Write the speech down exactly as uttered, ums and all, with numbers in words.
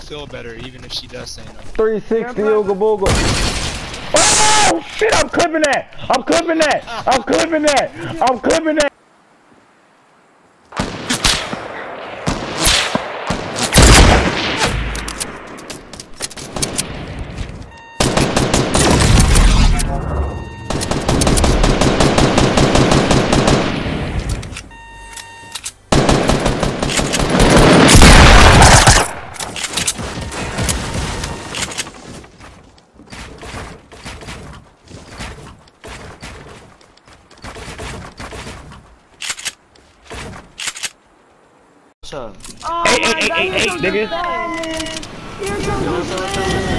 feel better, even if she does say no. three sixty Ooga Booga. Oh shit! I'm clipping that. I'm clipping that. I'm clipping that. I'm clipping that. What's up? Oh Hey, my hey, God, hey, you're hey, so nigga. good, man. You're so good.